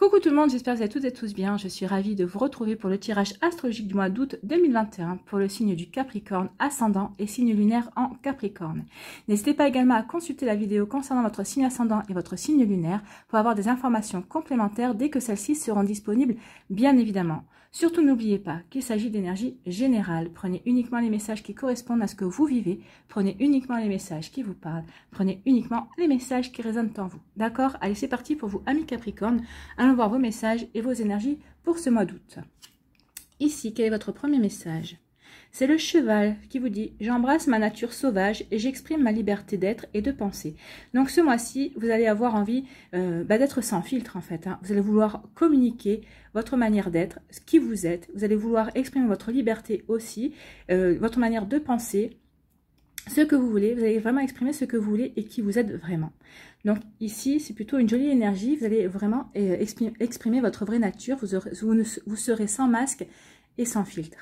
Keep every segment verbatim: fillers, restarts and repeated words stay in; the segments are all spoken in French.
Coucou tout le monde, j'espère que vous allez toutes et tous bien. Je suis ravie de vous retrouver pour le tirage astrologique du mois d'août deux mille vingt et un pour le signe du Capricorne ascendant et signe lunaire en Capricorne. N'hésitez pas également à consulter la vidéo concernant votre signe ascendant et votre signe lunaire pour avoir des informations complémentaires dès que celles-ci seront disponibles, bien évidemment. Surtout n'oubliez pas qu'il s'agit d'énergie générale. Prenez uniquement les messages qui correspondent à ce que vous vivez. Prenez uniquement les messages qui vous parlent. Prenez uniquement les messages qui résonnent en vous. D'accord? Allez, c'est parti pour vous, amis Capricorne. Allons voir vos messages et vos énergies pour ce mois d'août. Ici, quel est votre premier message? C'est le cheval qui vous dit « J'embrasse ma nature sauvage et j'exprime ma liberté d'être et de penser ». Donc ce mois-ci, vous allez avoir envie euh, bah, d'être sans filtre en fait. Hein. Vous allez vouloir communiquer votre manière d'être, ce qui vous êtes. Vous allez vouloir exprimer votre liberté aussi, euh, votre manière de penser, ce que vous voulez. Vous allez vraiment exprimer ce que vous voulez et qui vous êtes vraiment. Donc ici, c'est plutôt une jolie énergie. Vous allez vraiment euh, exprimer, exprimer votre vraie nature. Vous, aurez, vous, ne, vous serez sans masque et sans filtre.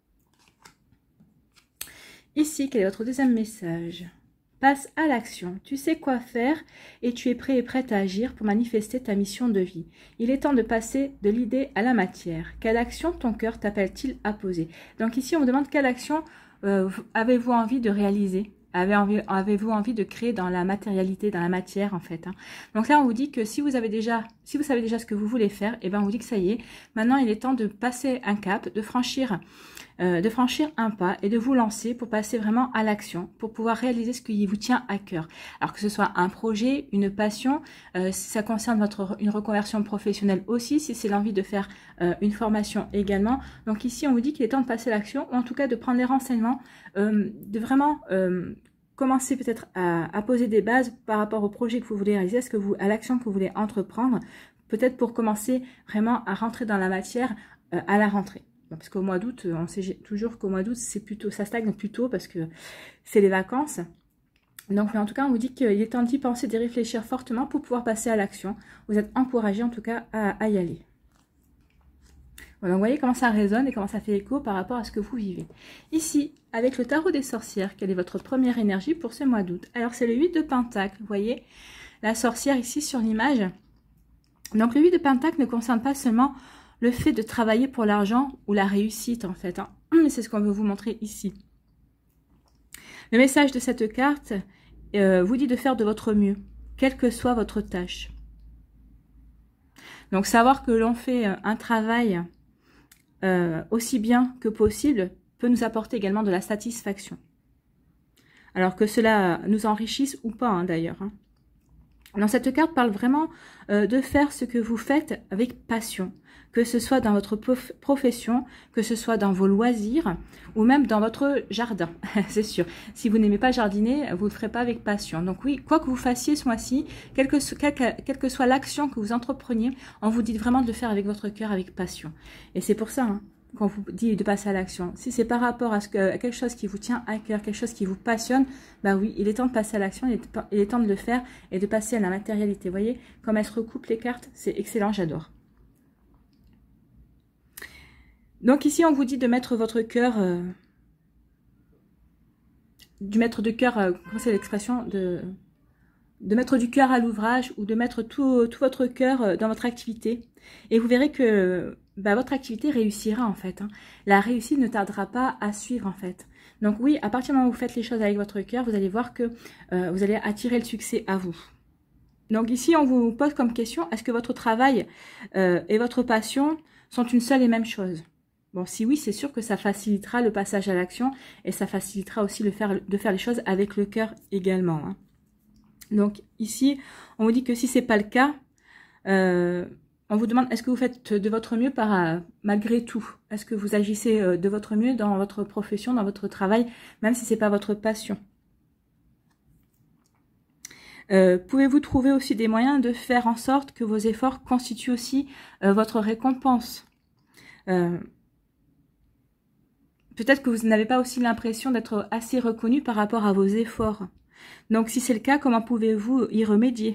Ici, quel est votre deuxième message? Passe à l'action. Tu sais quoi faire et tu es prêt et prête à agir pour manifester ta mission de vie. Il est temps de passer de l'idée à la matière. Quelle action ton cœur t'appelle-t-il à poser? Donc ici, on vous demande quelle action euh, avez-vous envie de réaliser? Avez-vous avez envie de créer dans la matérialité, dans la matière en fait hein. Donc là, on vous dit que si vous avez déjà, si vous savez déjà ce que vous voulez faire, et ben on vous dit que ça y est. Maintenant, il est temps de passer un cap, de franchir, euh, de franchir un pas et de vous lancer pour passer vraiment à l'action, pour pouvoir réaliser ce qui vous tient à cœur. Alors que ce soit un projet, une passion, euh, si ça concerne votre une reconversion professionnelle aussi, si c'est l'envie de faire euh, une formation également. Donc ici, on vous dit qu'il est temps de passer à l'action, ou en tout cas de prendre les renseignements, euh, de vraiment euh, commencer peut-être à, à poser des bases par rapport au projet que vous voulez réaliser, à, ce que vous, à l'action que vous voulez entreprendre, peut-être pour commencer vraiment à rentrer dans la matière euh, à la rentrée. Bon, parce qu'au mois d'août, on sait toujours qu'au mois d'août, c'est plutôt, ça stagne plutôt parce que c'est les vacances. Donc, mais en tout cas, on vous dit qu'il est temps d'y penser, d'y réfléchir fortement pour pouvoir passer à l'action. Vous êtes encouragé en tout cas à, à y aller. Voilà, vous voyez comment ça résonne et comment ça fait écho par rapport à ce que vous vivez. Ici, avec le tarot des sorcières, quelle est votre première énergie pour ce mois d'août? Alors, c'est le huit de Pentacle, vous voyez, la sorcière ici sur l'image. Donc, le huit de Pentacle ne concerne pas seulement le fait de travailler pour l'argent ou la réussite, en fait. Hein. Mais c'est ce qu'on veut vous montrer ici. Le message de cette carte euh, vous dit de faire de votre mieux, quelle que soit votre tâche. Donc, savoir que l'on fait un travail Euh, aussi bien que possible peut nous apporter également de la satisfaction. Alors que cela nous enrichisse ou pas hein, d'ailleurs. Hein. Donc cette carte parle vraiment euh, de faire ce que vous faites avec passion. Que ce soit dans votre prof profession, que ce soit dans vos loisirs ou même dans votre jardin. C'est sûr. Si vous n'aimez pas jardiner, vous ne le ferez pas avec passion. Donc oui, quoi que vous fassiez ce mois-ci, quelle que, quelle, quelle que soit l'action que vous entrepreniez, on vous dit vraiment de le faire avec votre cœur, avec passion. Et c'est pour ça hein, qu'on vous dit de passer à l'action. Si c'est par rapport à, ce que, à quelque chose qui vous tient à cœur, quelque chose qui vous passionne, bah oui, il est temps de passer à l'action, il, il est temps de le faire et de passer à la matérialité. Vous voyez, comme elles se recoupent les cartes, c'est excellent, j'adore. Donc ici, on vous dit de mettre votre cœur, euh, du mettre de cœur, euh, comment c'est l'expression, de, de mettre du cœur à l'ouvrage ou de mettre tout, tout votre cœur dans votre activité. Et vous verrez que bah, votre activité réussira en fait. Hein. La réussite ne tardera pas à suivre en fait. Donc oui, à partir du moment où vous faites les choses avec votre cœur, vous allez voir que euh, vous allez attirer le succès à vous. Donc ici, on vous pose comme question, est-ce que votre travail euh, et votre passion sont une seule et même chose? Bon, si oui, c'est sûr que ça facilitera le passage à l'action et ça facilitera aussi le faire, de faire les choses avec le cœur également. Hein. Donc ici, on vous dit que si c'est pas le cas, euh, on vous demande est-ce que vous faites de votre mieux par euh, malgré tout? Est-ce que vous agissez euh, de votre mieux dans votre profession, dans votre travail, même si c'est pas votre passion? Euh, Pouvez-vous trouver aussi des moyens de faire en sorte que vos efforts constituent aussi euh, votre récompense? euh, Peut-être que vous n'avez pas aussi l'impression d'être assez reconnu par rapport à vos efforts. Donc, si c'est le cas, comment pouvez-vous y remédier?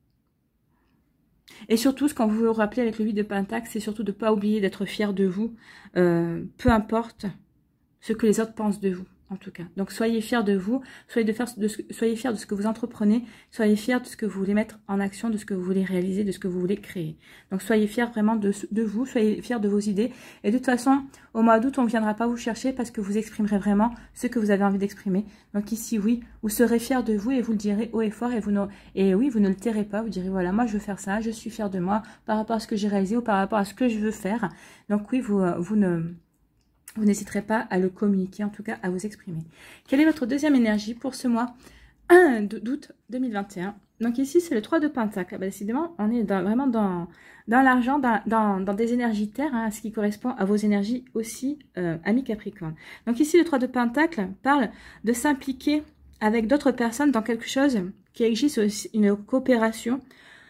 Et surtout, ce qu'on vous vous rappelez avec le huit de Pentacle, c'est surtout de ne pas oublier d'être fier de vous, euh, peu importe ce que les autres pensent de vous. en tout cas. Donc, soyez fiers de vous, soyez, de faire, de ce, soyez fiers de ce que vous entreprenez, soyez fiers de ce que vous voulez mettre en action, de ce que vous voulez réaliser, de ce que vous voulez créer. Donc, soyez fiers vraiment de, de vous, soyez fiers de vos idées. Et de toute façon, au mois d'août, on ne viendra pas vous chercher parce que vous exprimerez vraiment ce que vous avez envie d'exprimer. Donc, ici, oui, vous serez fiers de vous et vous le direz haut et fort. Et, vous ne, et oui, vous ne le tairez pas. Vous direz, voilà, moi, je veux faire ça, je suis fier de moi par rapport à ce que j'ai réalisé ou par rapport à ce que je veux faire. Donc, oui, vous, vous ne... Vous n'hésiterez pas à le communiquer, en tout cas à vous exprimer. Quelle est votre deuxième énergie pour ce mois d'août deux mille vingt et un? Donc ici, c'est le trois de Pentacle. Ah ben, décidément, on est dans, vraiment dans, dans l'argent, dans, dans, dans des énergies terre, hein, ce qui correspond à vos énergies aussi, euh, amis Capricorne. Donc ici, le trois de Pentacle parle de s'impliquer avec d'autres personnes dans quelque chose qui existe aussi, une coopération.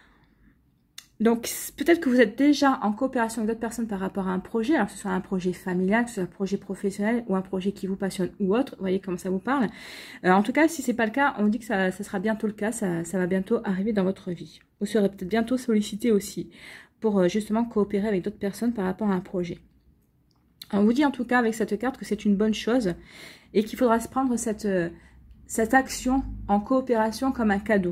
Donc, peut-être que vous êtes déjà en coopération avec d'autres personnes par rapport à un projet, alors que ce soit un projet familial, que ce soit un projet professionnel ou un projet qui vous passionne ou autre. Vous voyez comment ça vous parle. Euh, en tout cas, si ce n'est pas le cas, on dit que ça, ça sera bientôt le cas, ça, ça va bientôt arriver dans votre vie. Vous serez peut-être bientôt sollicité aussi pour euh, justement coopérer avec d'autres personnes par rapport à un projet. On vous dit en tout cas avec cette carte que c'est une bonne chose et qu'il faudra se prendre cette, euh, cette action en coopération comme un cadeau.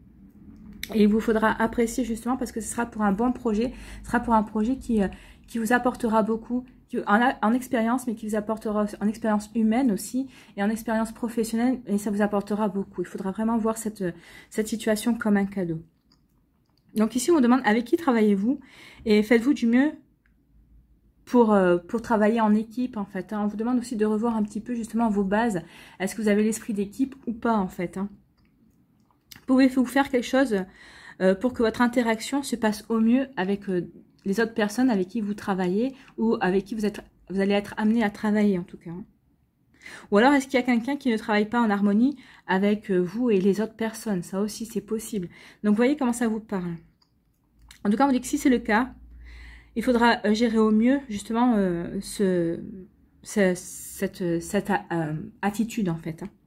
Et il vous faudra apprécier justement parce que ce sera pour un bon projet, ce sera pour un projet qui, euh, qui vous apportera beaucoup qui, en, en expérience, mais qui vous apportera en expérience humaine aussi et en expérience professionnelle et ça vous apportera beaucoup. Il faudra vraiment voir cette, cette situation comme un cadeau. Donc ici, on vous demande avec qui travaillez-vous et faites-vous du mieux pour, euh, pour travailler en équipe en fait. Hein. On vous demande aussi de revoir un petit peu justement vos bases. Est-ce que vous avez l'esprit d'équipe ou pas en fait, hein. Pouvez-vous faire quelque chose euh, pour que votre interaction se passe au mieux avec euh, les autres personnes avec qui vous travaillez ou avec qui vous, êtes, vous allez être amené à travailler en tout cas. Ou alors, est-ce qu'il y a quelqu'un qui ne travaille pas en harmonie avec euh, vous et les autres personnes? Ça aussi, c'est possible. Donc, vous voyez comment ça vous parle. En tout cas, on dit que si c'est le cas, il faudra euh, gérer au mieux justement euh, ce, ce, cette, cette euh, attitude en fait. Hein.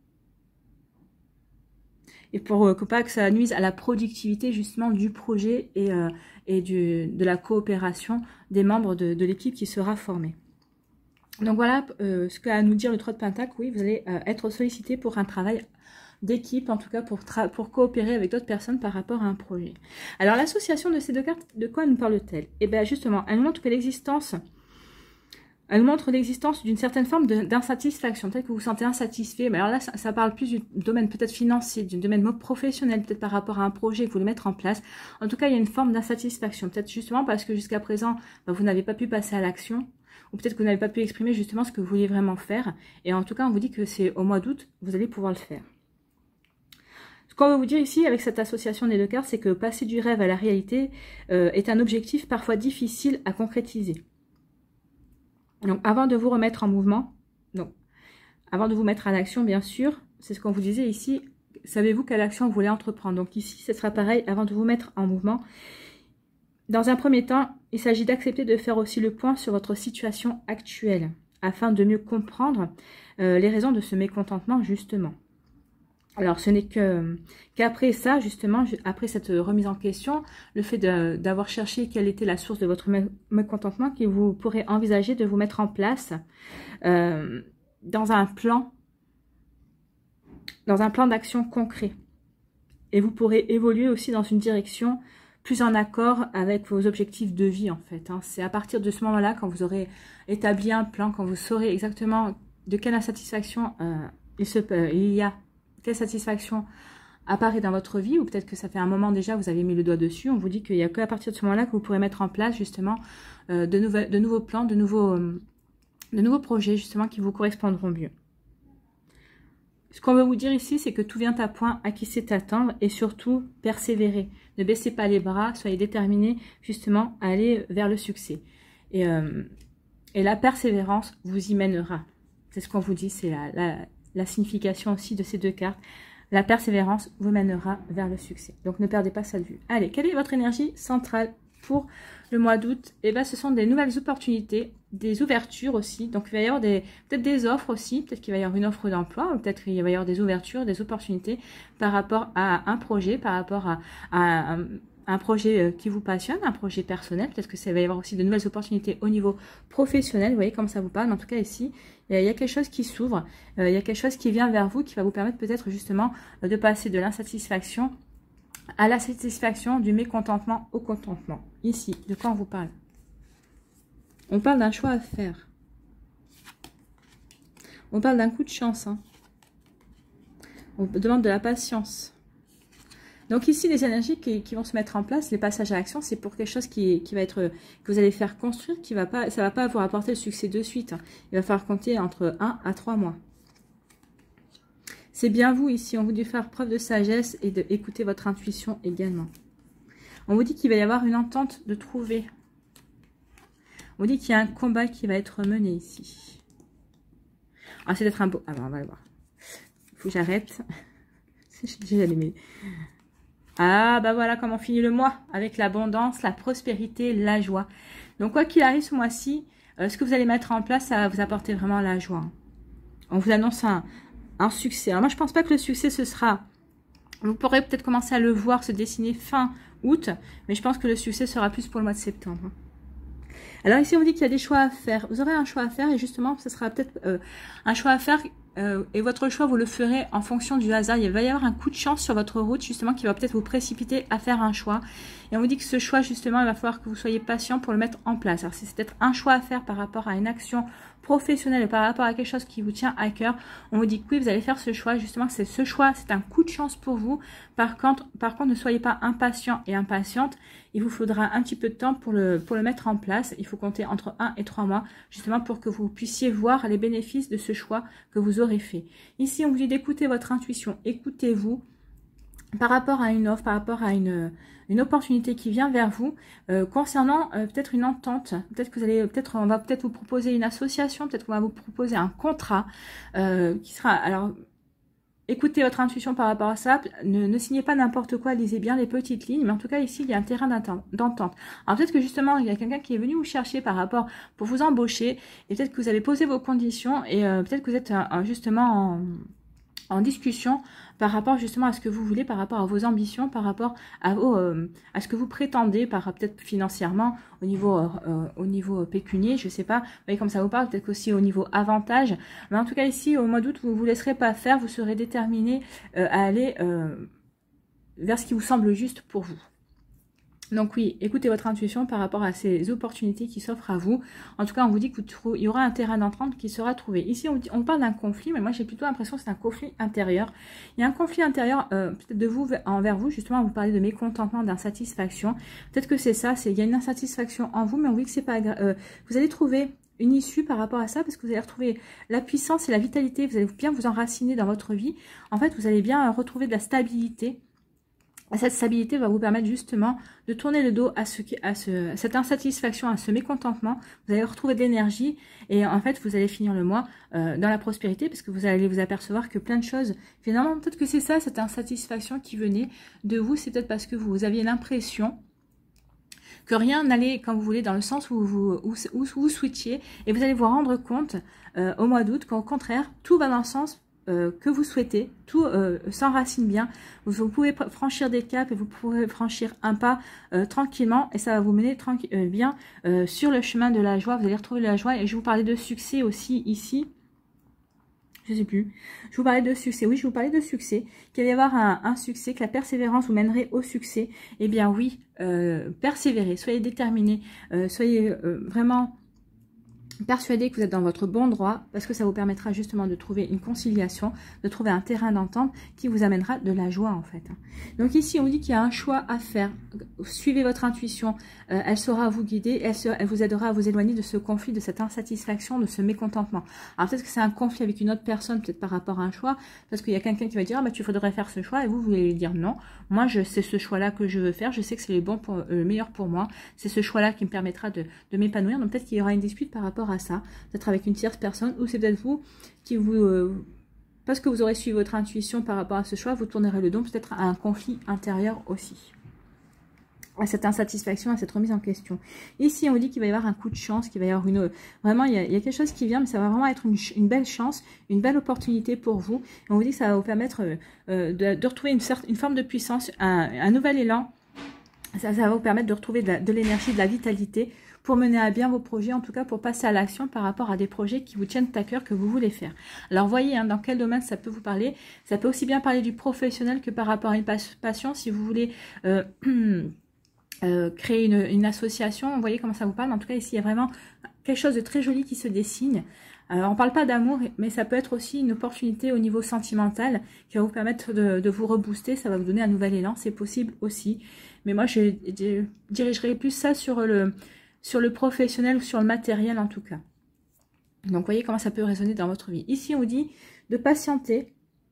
Et pour que pas que ça nuise à la productivité justement du projet et, euh, et du, de la coopération des membres de, de l'équipe qui sera formée. Donc voilà euh, ce qu'a à nous dire le trois de Pentacle. Oui, vous allez euh, être sollicité pour un travail d'équipe, en tout cas pour, pour coopérer avec d'autres personnes par rapport à un projet. Alors l'association de ces deux cartes, de quoi nous parle-t-elle? Eh bien justement, elle nous montre que l'existence... Elle montre l'existence d'une certaine forme d'insatisfaction. Peut-être que vous vous sentez insatisfait. Mais alors là, ça, ça parle plus du domaine peut-être financier, du domaine professionnel, peut-être par rapport à un projet que vous voulez mettre en place. En tout cas, il y a une forme d'insatisfaction. Peut-être justement parce que jusqu'à présent, bah, vous n'avez pas pu passer à l'action. Ou peut-être que vous n'avez pas pu exprimer justement ce que vous vouliez vraiment faire. Et en tout cas, on vous dit que c'est au mois d'août, vous allez pouvoir le faire. Ce qu'on veut vous dire ici avec cette association des deux cartes, c'est que passer du rêve à la réalité euh, est un objectif parfois difficile à concrétiser. Donc, avant de vous remettre en mouvement, donc, avant de vous mettre en action, bien sûr, c'est ce qu'on vous disait ici, savez-vous quelle action vous voulez entreprendre? Donc ici, ce sera pareil, avant de vous mettre en mouvement. Dans un premier temps, il s'agit d'accepter de faire aussi le point sur votre situation actuelle, afin de mieux comprendre euh, les raisons de ce mécontentement, justement. Alors, ce n'est que qu'après ça, justement, après cette remise en question, le fait d'avoir cherché quelle était la source de votre mécontentement, que vous pourrez envisager de vous mettre en place euh, dans un plan, dans un plan d'action concret. Et vous pourrez évoluer aussi dans une direction plus en accord avec vos objectifs de vie, en fait. Hein. C'est à partir de ce moment-là, quand vous aurez établi un plan, quand vous saurez exactement de quelle insatisfaction euh, il, se, euh, il y a, quelle satisfaction apparaît dans votre vie, ou peut-être que ça fait un moment déjà, vous avez mis le doigt dessus, on vous dit qu'il n'y a qu'à partir de ce moment-là que vous pourrez mettre en place justement euh, de, nouvel, de nouveaux plans, de nouveaux, euh, de nouveaux projets justement qui vous correspondront mieux. Ce qu'on veut vous dire ici, c'est que tout vient à point, à qui sait attendre, et surtout persévérer. Ne baissez pas les bras, soyez déterminés justement à aller vers le succès. Et, euh, et la persévérance vous y mènera. C'est ce qu'on vous dit, c'est la, la, la signification aussi de ces deux cartes. La persévérance vous mènera vers le succès. Donc ne perdez pas ça de vue. Allez, quelle est votre énergie centrale pour le mois d'août? Eh bien, ce sont des nouvelles opportunités, des ouvertures aussi. Donc, il va y avoir peut-être des offres aussi. Peut-être qu'il va y avoir une offre d'emploi. Peut-être qu'il va y avoir des ouvertures, des opportunités par rapport à un projet, par rapport à, à, un projet qui vous passionne, un projet personnel. Peut-être que ça va y avoir aussi de nouvelles opportunités au niveau professionnel. Vous voyez comme ça vous parle. Mais en tout cas, ici, il y a quelque chose qui s'ouvre. Il y a quelque chose qui vient vers vous qui va vous permettre peut-être justement de passer de l'insatisfaction à la satisfaction, du mécontentement au contentement. Ici, de quoi on vous parle? On parle d'un choix à faire. On parle d'un coup de chance. Hein. On demande de la patience. Donc ici, les énergies qui, qui vont se mettre en place, les passages à l'action, c'est pour quelque chose qui, qui va être, que vous allez faire construire, qui va pas, ça ne va pas vous apporter le succès de suite. Hein. Il va falloir compter entre un à trois mois. C'est bien vous ici, on vous dit faire preuve de sagesse et d'écouter votre intuition également. On vous dit qu'il va y avoir une entente de trouver. On vous dit qu'il y a un combat qui va être mené ici. Ah, c'est d'être un beau... Ah, ben, on va le voir. Il faut que j'arrête. J'ai allumé. Ah, bah voilà comment finit le mois. Avec l'abondance, la prospérité, la joie. Donc, quoi qu'il arrive ce mois-ci, euh, ce que vous allez mettre en place, ça va vous apporter vraiment la joie. On vous annonce un... un succès. Alors moi, je pense pas que le succès, ce sera... Vous pourrez peut-être commencer à le voir se dessiner fin août, mais je pense que le succès sera plus pour le mois de septembre. Alors ici, on vous dit qu'il y a des choix à faire. Vous aurez un choix à faire et justement, ce sera peut-être euh, un choix à faire euh, et votre choix, vous le ferez en fonction du hasard. Il va y avoir un coup de chance sur votre route justement qui va peut-être vous précipiter à faire un choix. Et on vous dit que ce choix, justement, il va falloir que vous soyez patient pour le mettre en place. Alors c'est peut-être un choix à faire par rapport à une action professionnelle, par rapport à quelque chose qui vous tient à cœur. On vous dit que oui, vous allez faire ce choix. Justement, c'est ce choix, c'est un coup de chance pour vous. Par contre, par contre, ne soyez pas impatient et impatiente. Il vous faudra un petit peu de temps pour le, pour le mettre en place. Il faut compter entre un et trois mois, justement, pour que vous puissiez voir les bénéfices de ce choix que vous aurez fait. Ici, on vous dit d'écouter votre intuition. Écoutez-vous par rapport à une offre, par rapport à une, une opportunité qui vient vers vous, euh, concernant euh, peut-être une entente. Peut-être que vous allez, peut-être, on va peut-être vous proposer une association, peut-être qu'on va vous proposer un contrat euh, qui sera, alors, écoutez votre intuition par rapport à ça, ne, ne signez pas n'importe quoi, lisez bien les petites lignes, mais en tout cas ici il y a un terrain d'entente. Alors peut-être que justement il y a quelqu'un qui est venu vous chercher par rapport, pour vous embaucher, et peut-être que vous avez posé vos conditions, et euh, peut-être que vous êtes euh, justement en... en discussion par rapport justement à ce que vous voulez, par rapport à vos ambitions, par rapport à, vos, euh, à ce que vous prétendez, par peut-être financièrement, au niveau, euh, au niveau pécunier, je sais pas, vous voyez comme ça vous parle, peut-être aussi au niveau avantage. Mais en tout cas ici, au mois d'août, vous ne vous laisserez pas faire, vous serez déterminé euh, à aller euh, vers ce qui vous semble juste pour vous. Donc oui, écoutez votre intuition par rapport à ces opportunités qui s'offrent à vous. En tout cas, on vous dit qu'il y aura un terrain d'entente qui sera trouvé. Ici, on, dit, on parle d'un conflit, mais moi j'ai plutôt l'impression que c'est un conflit intérieur. Il y a un conflit intérieur euh, peut-être de vous envers vous. Justement, vous parlez de mécontentement, d'insatisfaction. Peut-être que c'est ça, c'est il y a une insatisfaction en vous, mais on vous dit que c'est pas euh, vous allez trouver une issue par rapport à ça, parce que vous allez retrouver la puissance et la vitalité. Vous allez bien vous enraciner dans votre vie. En fait, vous allez bien retrouver de la stabilité. Cette stabilité va vous permettre justement de tourner le dos à, ce, à, ce, à cette insatisfaction, à ce mécontentement. Vous allez retrouver de l'énergie et en fait, vous allez finir le mois euh, dans la prospérité parce que vous allez vous apercevoir que plein de choses, finalement, peut-être que c'est ça, cette insatisfaction qui venait de vous. C'est peut-être parce que vous aviez l'impression que rien n'allait comme vous voulez, dans le sens où vous, où, où vous switchiez, et vous allez vous rendre compte euh, au mois d'août qu'au contraire, tout va dans le sens Euh, que vous souhaitez, tout euh, s'enracine bien, vous, vous pouvez franchir des caps et vous pourrez franchir un pas euh, tranquillement et ça va vous mener euh, bien euh, sur le chemin de la joie. Vous allez retrouver la joie et je vous parlais de succès aussi ici, je sais plus, je vous parlais de succès, oui je vous parlais de succès, qu'il va y avoir un, un succès, que la persévérance vous mènerait au succès. Eh bien oui, euh, persévérez, soyez déterminés, euh, soyez euh, vraiment persuadé que vous êtes dans votre bon droit parce que ça vous permettra justement de trouver une conciliation, de trouver un terrain d'entente qui vous amènera de la joie en fait. Donc ici on vous dit qu'il y a un choix à faire, suivez votre intuition, euh, elle saura vous guider, elle, sera, elle vous aidera à vous éloigner de ce conflit, de cette insatisfaction, de ce mécontentement. Alors peut-être que c'est un conflit avec une autre personne, peut-être par rapport à un choix, parce qu'il y a quelqu'un qui va dire ah bah tu faudrais faire ce choix et vous vous allez lui dire non, moi je c'est ce choix là que je veux faire, je sais que c'est le bon pour, euh, le meilleur pour moi, c'est ce choix là qui me permettra de, de m'épanouir. Donc peut-être qu'il y aura une dispute par rapport à ça, peut-être avec une tierce personne, ou c'est peut-être vous qui vous, euh, parce que vous aurez suivi votre intuition par rapport à ce choix, vous tournerez le dos peut-être à un conflit intérieur aussi, à cette insatisfaction, à cette remise en question. Ici on vous dit qu'il va y avoir un coup de chance, qu'il va y avoir une, vraiment il y, a, il y a quelque chose qui vient, mais ça va vraiment être une, une belle chance, une belle opportunité pour vous, et on vous dit que ça va vous permettre euh, de, de retrouver une, certaine, une forme de puissance, un, un nouvel élan, Ça, ça va vous permettre de retrouver de l'énergie, de, de la vitalité pour mener à bien vos projets, en tout cas pour passer à l'action par rapport à des projets qui vous tiennent à cœur, que vous voulez faire. Alors voyez hein, dans quel domaine ça peut vous parler. Ça peut aussi bien parler du professionnel que par rapport à une passion. Si vous voulez euh, euh, créer une, une association, vous voyez comment ça vous parle. En tout cas ici il y a vraiment quelque chose de très joli qui se dessine. Alors, on ne parle pas d'amour, mais ça peut être aussi une opportunité au niveau sentimental qui va vous permettre de, de vous rebooster, ça va vous donner un nouvel élan, c'est possible aussi. Mais moi, je, je dirigerai plus ça sur le, sur le professionnel ou sur le matériel en tout cas. Donc, vous voyez comment ça peut résonner dans votre vie. Ici, on vous dit de patienter.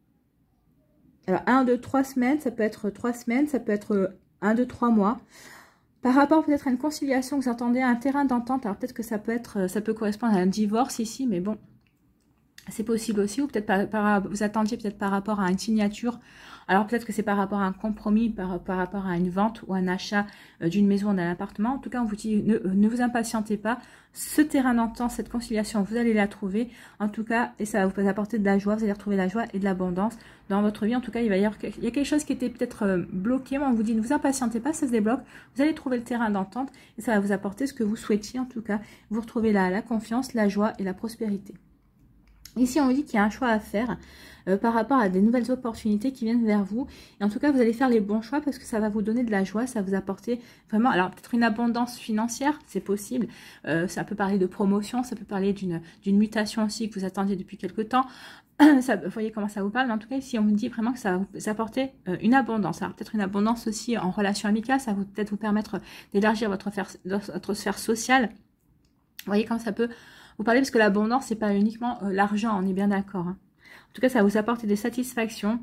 Alors, un, deux, trois semaines, ça peut être trois semaines, ça peut être un, deux, trois mois. Par rapport peut-être à une conciliation, vous entendez un terrain d'entente, alors peut-être que ça peut être, ça peut correspondre à un divorce ici, mais bon, c'est possible aussi, ou peut-être par, par, vous attendiez peut-être par rapport à une signature, alors peut-être que c'est par rapport à un compromis, par, par rapport à une vente ou un achat d'une maison ou d'un appartement. En tout cas, on vous dit, ne, ne vous impatientez pas, ce terrain d'entente, cette conciliation, vous allez la trouver, en tout cas, et ça va vous apporter de la joie, vous allez retrouver la joie et de l'abondance dans votre vie. En tout cas, il va y avoir il y a quelque chose qui était peut-être bloqué, mais on vous dit, ne vous impatientez pas, ça se débloque, vous allez trouver le terrain d'entente, et ça va vous apporter ce que vous souhaitiez, en tout cas, vous retrouvez la, la confiance, la joie et la prospérité. Ici, on vous dit qu'il y a un choix à faire euh, par rapport à des nouvelles opportunités qui viennent vers vous. Et en tout cas, vous allez faire les bons choix parce que ça va vous donner de la joie, ça va vous apporter vraiment, alors peut-être une abondance financière, c'est possible. Euh, ça peut parler de promotion, ça peut parler d'une d'une mutation aussi que vous attendiez depuis quelque temps. Ça, vous voyez comment ça vous parle, mais en tout cas, ici, on vous dit vraiment que ça va vous apporter euh, une abondance. Alors peut-être une abondance aussi en relation amicale, ça va peut-être vous permettre d'élargir votre, votre sphère sociale. Vous voyez comment ça peut vous parler, parce que l'abondance, c'est pas uniquement euh, l'argent, on est bien d'accord. Hein. En tout cas, ça va vous apporter des satisfactions.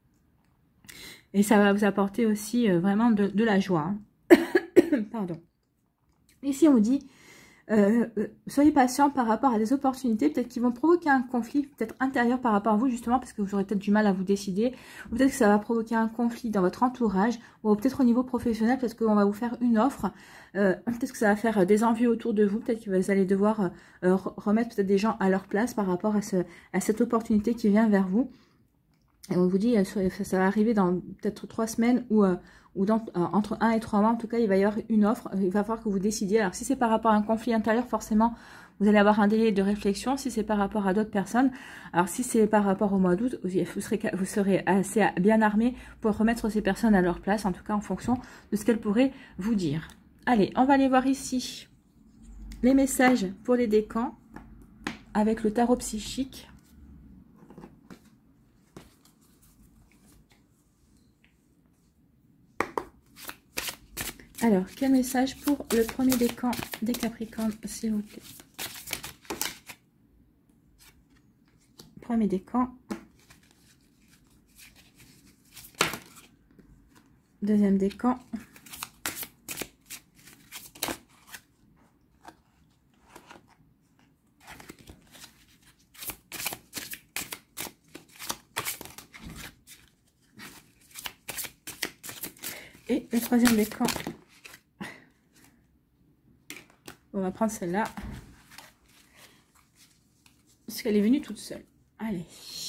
Et ça va vous apporter aussi euh, vraiment de, de la joie. Hein. Pardon. Ici, on vous dit, euh, euh, soyez patient par rapport à des opportunités, peut-être qui vont provoquer un conflit, peut-être intérieur par rapport à vous, justement, parce que vous aurez peut-être du mal à vous décider. Ou peut-être que ça va provoquer un conflit dans votre entourage, ou peut-être au niveau professionnel, parce qu'on va vous faire une offre. Euh, peut-être que ça va faire des envies autour de vous, peut-être que vous allez devoir euh, remettre peut-être des gens à leur place par rapport à, ce, à cette opportunité qui vient vers vous. Et on vous dit, ça va arriver dans peut-être trois semaines ou, euh, ou dans, euh, entre un et trois mois. En tout cas, il va y avoir une offre. Il va falloir que vous décidiez. Alors, si c'est par rapport à un conflit intérieur, forcément, vous allez avoir un délai de réflexion. Si c'est par rapport à d'autres personnes, alors si c'est par rapport au mois d'août, vous serez, vous serez assez bien armé pour remettre ces personnes à leur place, en tout cas en fonction de ce qu'elles pourraient vous dire. Allez, on va aller voir ici les messages pour les décans avec le tarot psychique. Alors, quel message pour le premier décan des Capricornes, s'il vous plaît? Premier décan. Deuxième décan. Et le troisième décan. On va prendre celle-là. Parce qu'elle est venue toute seule. Allez.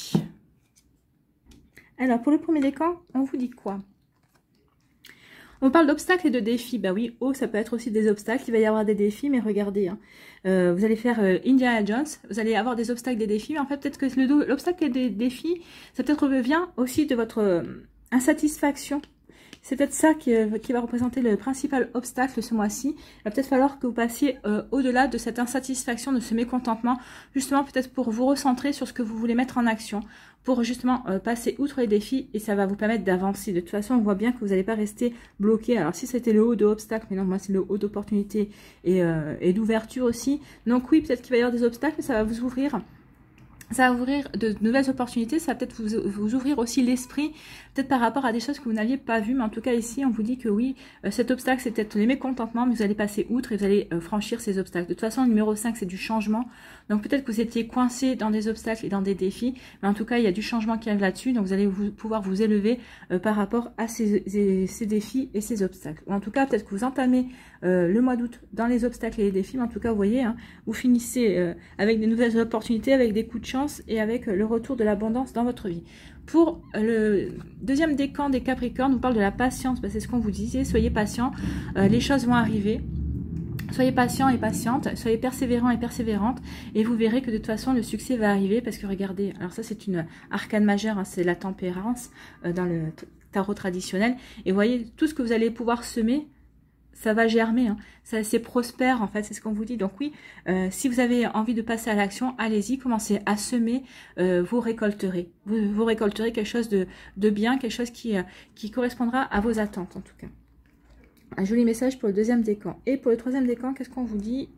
Alors, pour le premier décan, on vous dit quoi? On parle d'obstacles et de défis. Bah oui, oh, ça peut être aussi des obstacles. Il va y avoir des défis, mais regardez. Hein, euh, vous allez faire euh, Indiana Jones. Vous allez avoir des obstacles, des défis. Mais en fait, peut-être que l'obstacle et des défis, ça peut-être vient aussi de votre euh, insatisfaction. C'est peut-être ça qui, qui va représenter le principal obstacle ce mois-ci. Il va peut-être falloir que vous passiez euh, au-delà de cette insatisfaction, de ce mécontentement, justement peut-être pour vous recentrer sur ce que vous voulez mettre en action, pour justement euh, passer outre les défis, et ça va vous permettre d'avancer. De toute façon, on voit bien que vous n'allez pas rester bloqué. Alors si c'était le haut de obstacle, mais non, moi c'est le haut d'opportunité et, euh, et d'ouverture aussi. Donc oui, peut-être qu'il va y avoir des obstacles, mais ça va vous ouvrir. Ça va ouvrir de nouvelles opportunités, ça va peut-être vous, vous ouvrir aussi l'esprit, peut-être par rapport à des choses que vous n'aviez pas vues, mais en tout cas ici on vous dit que oui, euh, cet obstacle c'est peut-être les mécontentements, mais vous allez passer outre et vous allez euh, franchir ces obstacles. De toute façon, le numéro cinq c'est du changement, donc peut-être que vous étiez coincé dans des obstacles et dans des défis, mais en tout cas il y a du changement qui arrive là-dessus, donc vous allez vous, pouvoir vous élever euh, par rapport à ces, ces, ces défis et ces obstacles. Ou en tout cas peut-être que vous entamez euh, le mois d'août dans les obstacles et les défis, mais en tout cas vous voyez, hein, vous finissez euh, avec des nouvelles opportunités, avec des coups de chance et avec le retour de l'abondance dans votre vie. Pour le deuxième décan des Capricornes, on parle de la patience. C'est ce qu'on vous disait, soyez patient, euh, les choses vont arriver. Soyez patient et patiente, soyez persévérant et persévérante, et vous verrez que de toute façon le succès va arriver, parce que regardez, alors ça c'est une arcane majeure, hein, c'est la tempérance euh, dans le tarot traditionnel, et vous voyez, tout ce que vous allez pouvoir semer, ça va germer, hein. Ça c'est prospère en fait, c'est ce qu'on vous dit. Donc oui, euh, si vous avez envie de passer à l'action, allez-y, commencez à semer, euh, vous récolterez. Vous, vous récolterez quelque chose de, de bien, quelque chose qui, euh, qui correspondra à vos attentes en tout cas. Un joli message pour le deuxième décan. Et pour le troisième décan, qu'est-ce qu'on vous dit?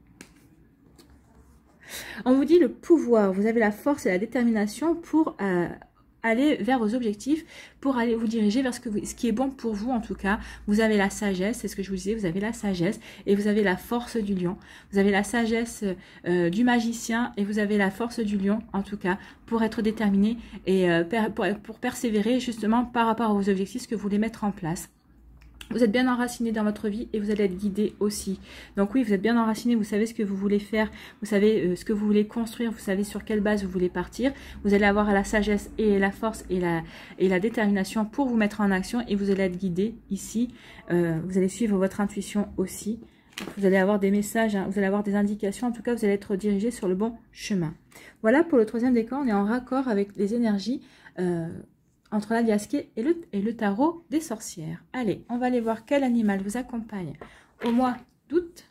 On vous dit le pouvoir. Vous avez la force et la détermination pour euh, aller vers vos objectifs, pour aller vous diriger vers ce, que vous, ce qui est bon pour vous en tout cas. Vous avez la sagesse, c'est ce que je vous disais, vous avez la sagesse et vous avez la force du lion. Vous avez la sagesse euh, du magicien et vous avez la force du lion en tout cas pour être déterminé et euh, per, pour, pour persévérer justement par rapport à vos objectifs, ce que vous voulez mettre en place. Vous êtes bien enraciné dans votre vie et vous allez être guidé aussi. Donc oui, vous êtes bien enraciné, vous savez ce que vous voulez faire, vous savez euh, ce que vous voulez construire, vous savez sur quelle base vous voulez partir. Vous allez avoir la sagesse et la force et la, et la détermination pour vous mettre en action et vous allez être guidé ici. Euh, vous allez suivre votre intuition aussi. Vous allez avoir des messages, hein, vous allez avoir des indications. En tout cas, vous allez être dirigé sur le bon chemin. Voilà pour le troisième décan, on est en raccord avec les énergies euh, entre la Liasquée et le, et le tarot des sorcières. Allez, on va aller voir quel animal vous accompagne au mois d'août.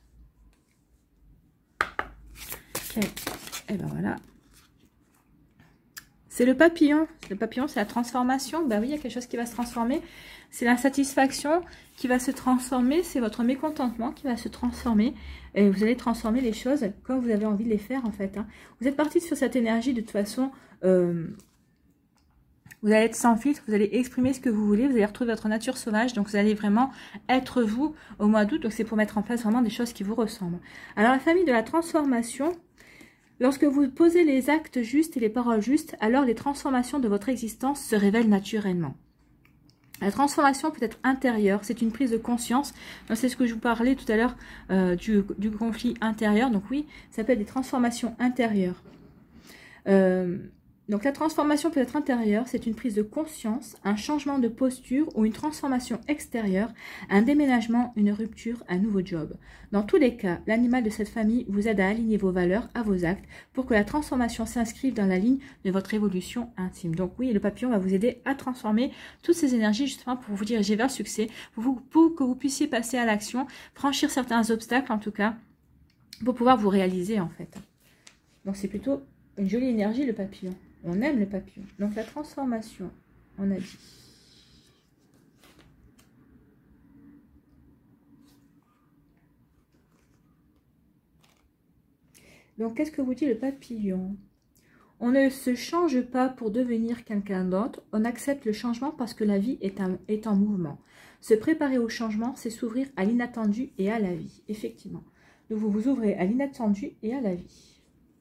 Okay. Et ben voilà. C'est le papillon. Le papillon, c'est la transformation. Ben oui, il y a quelque chose qui va se transformer. C'est l'insatisfaction qui va se transformer. C'est votre mécontentement qui va se transformer. Et vous allez transformer les choses comme vous avez envie de les faire, en fait. Hein. Vous êtes parti sur cette énergie, de toute façon... Euh, Vous allez être sans filtre, vous allez exprimer ce que vous voulez, vous allez retrouver votre nature sauvage, donc vous allez vraiment être vous au mois d'août, donc c'est pour mettre en place vraiment des choses qui vous ressemblent. Alors la famille de la transformation, lorsque vous posez les actes justes et les paroles justes, alors les transformations de votre existence se révèlent naturellement. La transformation peut être intérieure, c'est une prise de conscience, c'est ce que je vous parlais tout à l'heure euh, du, du conflit intérieur, donc oui, ça peut être des transformations intérieures. Euh, Donc la transformation peut être intérieure, c'est une prise de conscience, un changement de posture ou une transformation extérieure, un déménagement, une rupture, un nouveau job. Dans tous les cas, l'animal de cette famille vous aide à aligner vos valeurs à vos actes pour que la transformation s'inscrive dans la ligne de votre évolution intime. Donc oui, le papillon va vous aider à transformer toutes ces énergies justement pour vous diriger vers le succès, pour, vous, pour que vous puissiez passer à l'action, franchir certains obstacles en tout cas, pour pouvoir vous réaliser en fait. Donc c'est plutôt une jolie énergie le papillon. On aime le papillon. Donc la transformation, on a dit. Donc qu'est-ce que vous dit le papillon? On ne se change pas pour devenir quelqu'un d'autre. On accepte le changement parce que la vie est, un, est en mouvement. Se préparer au changement, c'est s'ouvrir à l'inattendu et à la vie. Effectivement. Donc vous vous ouvrez à l'inattendu et à la vie.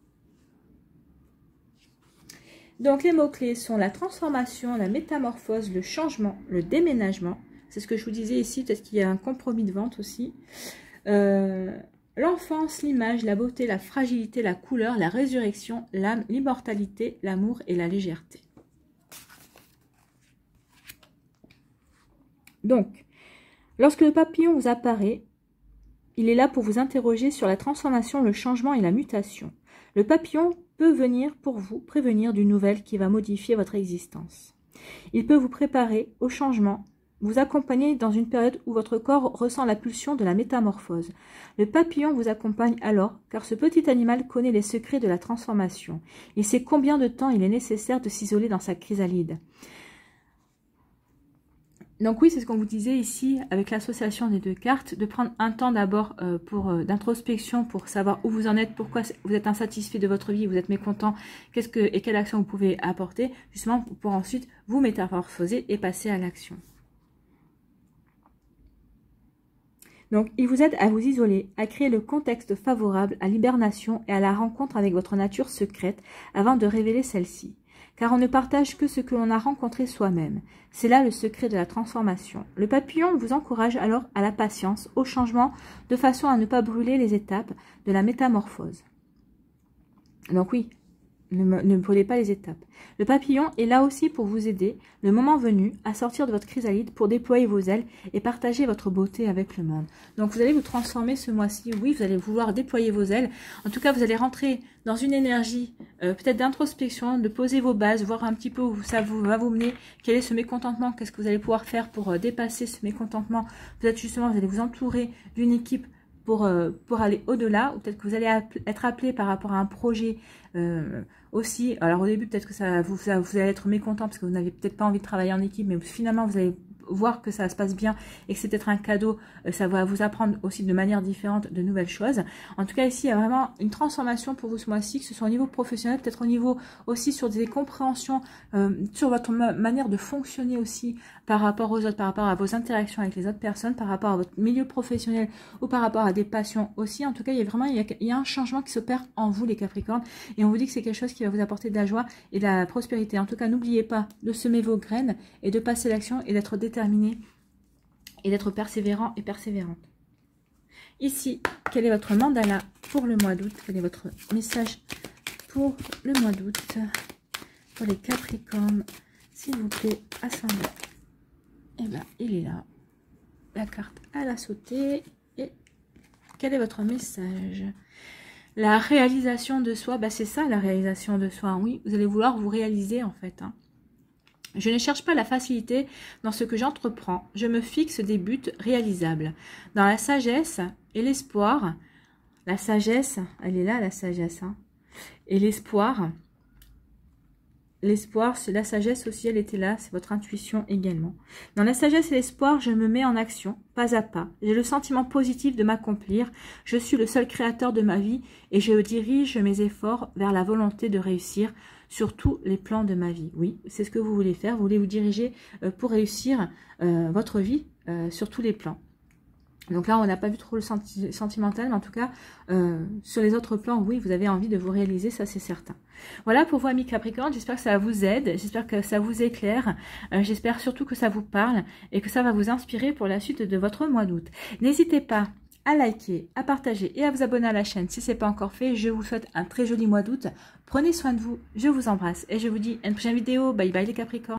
Donc les mots-clés sont la transformation, la métamorphose, le changement, le déménagement. C'est ce que je vous disais ici, peut-être qu'il y a un compromis de vente aussi. Euh, L'enfance, l'image, la beauté, la fragilité, la couleur, la résurrection, l'âme, l'immortalité, l'amour et la légèreté. Donc, lorsque le papillon vous apparaît, il est là pour vous interroger sur la transformation, le changement et la mutation. Le papillon peut venir pour vous prévenir d'une nouvelle qui va modifier votre existence. Il peut vous préparer au changement, vous accompagner dans une période où votre corps ressent la pulsion de la métamorphose. Le papillon vous accompagne alors, car ce petit animal connaît les secrets de la transformation. Il sait combien de temps il est nécessaire de s'isoler dans sa chrysalide. Donc oui, c'est ce qu'on vous disait ici avec l'association des deux cartes, de prendre un temps d'abord euh, pour euh, d'introspection pour savoir où vous en êtes, pourquoi vous êtes insatisfait de votre vie, vous êtes mécontent, qu'est-ce que et quelle action vous pouvez apporter, justement pour ensuite vous métamorphoser et passer à l'action. Donc, il vous aide à vous isoler, à créer le contexte favorable à l'hibernation et à la rencontre avec votre nature secrète avant de révéler celle-ci. Car on ne partage que ce que l'on a rencontré soi-même. C'est là le secret de la transformation. Le papillon vous encourage alors à la patience, au changement, de façon à ne pas brûler les étapes de la métamorphose. Donc oui, Ne, ne brûlez pas les étapes. Le papillon est là aussi pour vous aider, le moment venu, à sortir de votre chrysalide pour déployer vos ailes et partager votre beauté avec le monde. Donc, vous allez vous transformer ce mois-ci. Oui, vous allez vouloir déployer vos ailes. En tout cas, vous allez rentrer dans une énergie euh, peut-être d'introspection, de poser vos bases, voir un petit peu où ça vous, va vous mener, quel est ce mécontentement, qu'est-ce que vous allez pouvoir faire pour euh, dépasser ce mécontentement. Vous êtes justement, vous allez vous entourer d'une équipe Pour, euh, pour aller au-delà, ou peut-être que vous allez être appelé par rapport à un projet euh, aussi. Alors au début, peut-être que ça vous, ça, vous allez être mécontent parce que vous n'avez peut-être pas envie de travailler en équipe, mais finalement, vous allez voir que ça se passe bien et que c'est peut-être un cadeau, ça va vous apprendre aussi de manière différente de nouvelles choses. En tout cas, ici, il y a vraiment une transformation pour vous ce mois-ci, que ce soit au niveau professionnel, peut-être au niveau aussi sur des compréhensions, euh, sur votre ma manière de fonctionner aussi par rapport aux autres, par rapport à vos interactions avec les autres personnes, par rapport à votre milieu professionnel ou par rapport à des passions aussi. En tout cas, il y a vraiment il y a, il y a un changement qui s'opère en vous, les Capricornes, et on vous dit que c'est quelque chose qui va vous apporter de la joie et de la prospérité. En tout cas, n'oubliez pas de semer vos graines et de passer l'action et d'être déterminé et d'être persévérant et persévérante. Ici, quel est votre mandala pour le mois d'août? Quel est votre message pour le mois d'août pour les Capricornes, s'il vous plaît, ascendant? Et bien, il est là. La carte, elle a sauté. Et quel est votre message? La réalisation de soi, bah c'est ça la réalisation de soi. Oui, vous allez vouloir vous réaliser en fait. Hein. Je ne cherche pas la facilité dans ce que j'entreprends. Je me fixe des buts réalisables. Dans la sagesse et l'espoir, la sagesse, elle est là la sagesse, hein, et l'espoir, l'espoir, c'est la sagesse aussi, elle était là, c'est votre intuition également. Dans la sagesse et l'espoir, je me mets en action, pas à pas. J'ai le sentiment positif de m'accomplir. Je suis le seul créateur de ma vie et je dirige mes efforts vers la volonté de réussir sur tous les plans de ma vie. Oui, c'est ce que vous voulez faire. Vous voulez vous diriger euh, pour réussir euh, votre vie euh, sur tous les plans. Donc là, on n'a pas vu trop le senti sentimental, mais en tout cas, euh, sur les autres plans, oui, vous avez envie de vous réaliser, ça c'est certain. Voilà pour vous, amis Capricorne, j'espère que ça vous aide, j'espère que ça vous éclaire, euh, j'espère surtout que ça vous parle et que ça va vous inspirer pour la suite de votre mois d'août. N'hésitez pas à liker, à partager et à vous abonner à la chaîne si ce n'est pas encore fait. Je vous souhaite un très joli mois d'août. Prenez soin de vous, je vous embrasse et je vous dis à une prochaine vidéo. Bye bye les Capricornes.